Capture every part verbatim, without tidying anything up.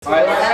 All right, let's,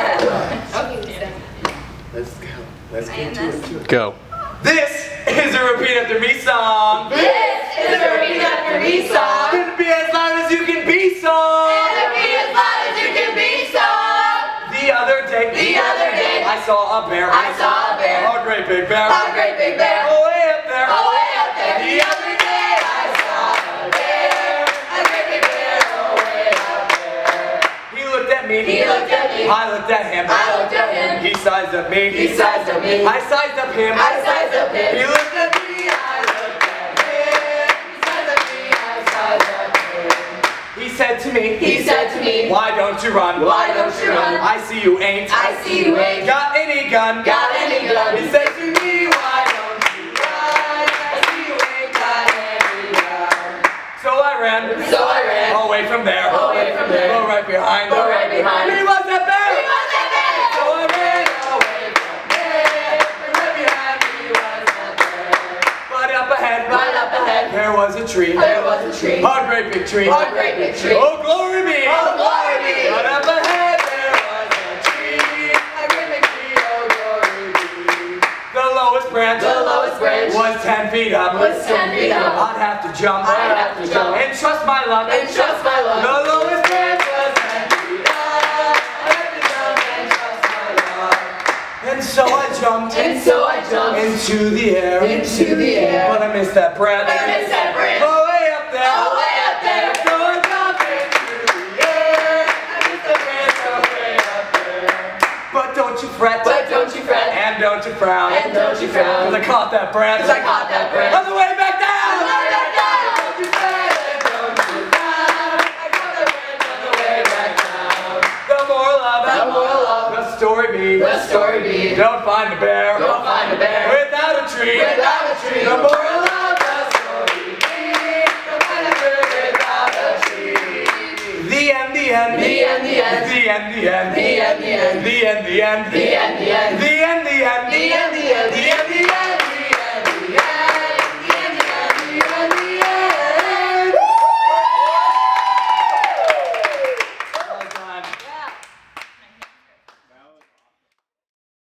Okay, let's go. Let's get to it, to it. Go. This is a repeat after me song. This is a repeat after me song. Gonna be as loud as you can be song. And be as loud as you can be song. The other day, The other day, I saw a bear. I saw a bear. A great big bear. A great big bear. Oh, way up there. Oh, way up there. The other day, I saw a bear. A great big bear. Oh, way up there. he looked at me. He looked at me. I looked at him. I looked at him. He sized up me. He sized up me. I sized up him. I sized up him. He looked at me. I looked at him. He sized up me. I sized up him. He said to me. He said to me, Why don't you run? Why don't you run? I see you ain't. I see you ain't Got any gun? got any gun. He said to me, why don't you run? I see you ain't got any gun. So I ran. So I ran. Away from there. Away from there. Go right behind. Go right behind. He was that bear. He was that bear. So I ran away from there. And right behind me was that bear. But up ahead. Right up ahead. There was a tree. There was a tree. A great big tree. A great big tree. Oh, glory be. Oh, glory be. But up ahead there was a tree. A great big tree. Oh, glory be. The lowest branch. The lowest branch was ten feet up. was ten feet up. I'd have to jump. I'd have to jump. And trust my luck. And trust my luck. The lowest branch was ten feet up. I'd have to jump and trust my luck. And so I jumped. And so I jumped into the air. into the air. But I missed that branch. But I missed that branch. Oh, way up there. Oh, way up there. So I jumped into the air. I missed the branch. Oh, way up there. But don't you fret. But don't you fret. And don't you frown. And don't you frown. Cause I caught that branch. 'Cause I caught that branch. On the way back down. On the way back down. Don't you fret. And don't you frown. I caught that branch on the way back down. The moral of it. The moral of the story be. The story be. Don't find a bear. Don't find a bear. Without a tree. Without a tree. The moral of the story be. Don't find a bear without a tree. The end, the end. The end, the end. The end, the end. The end, the end. The end, the end. The end, the end. The end, the end. The end, the end. The end, the end.